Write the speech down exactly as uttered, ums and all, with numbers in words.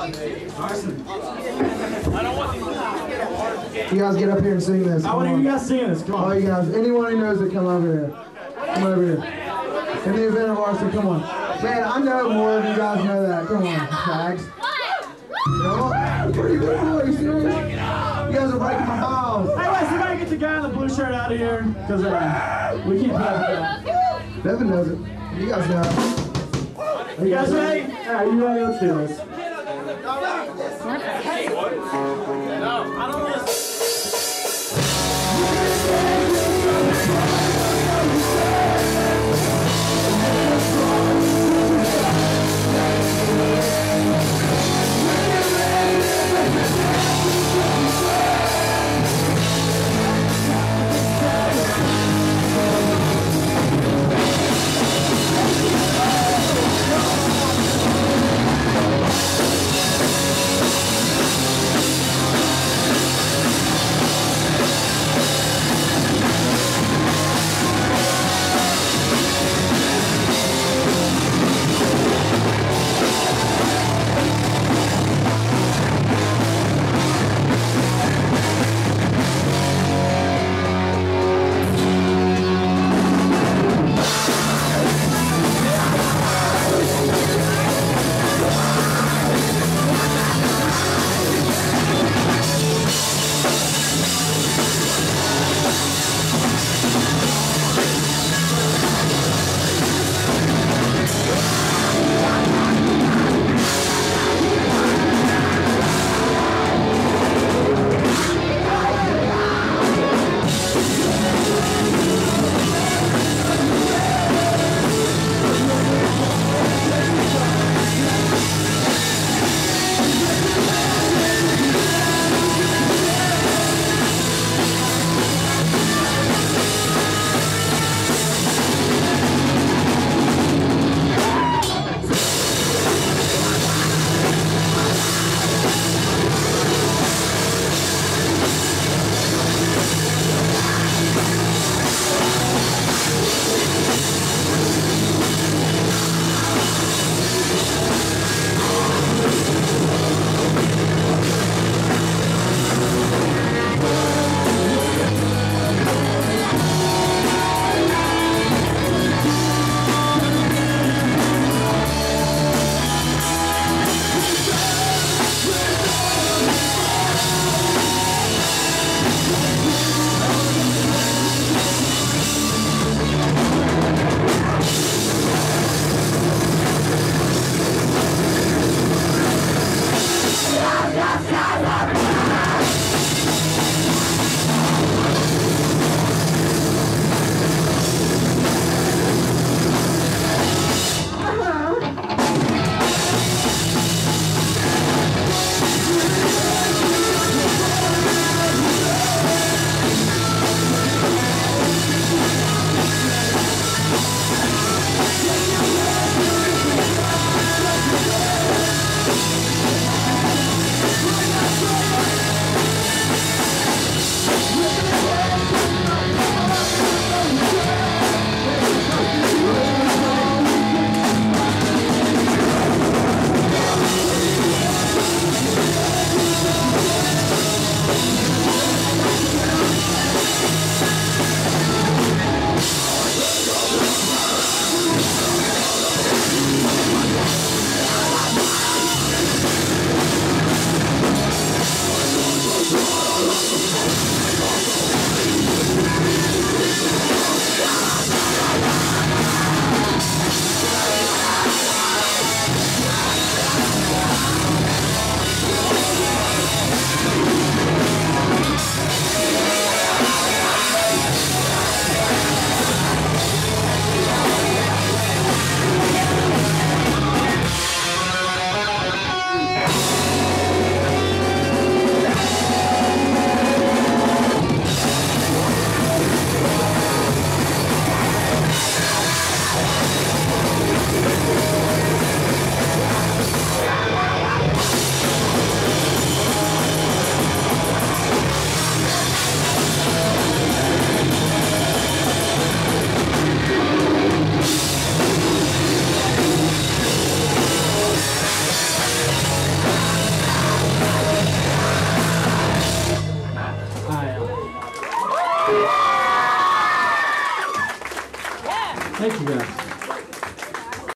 You guys get up here and sing this. I want to hear you guys singing this. Come on. All you guys, anyone who knows it, come over here. Come over here. In the event of varsity, come on. Man, I know more of you guys know that. Come on, fags. Come on. What are you doing? Are you serious? You guys are breaking my balls. Hey, wait, somebody get the guy in the blue shirt out of here. Because uh, we can't put up with that. Devin knows it. You guys know it. Are you guys ready? Alright, you ready? Let's do this. Hey, what? No, I don't want to. We'll be right back. Thank you guys.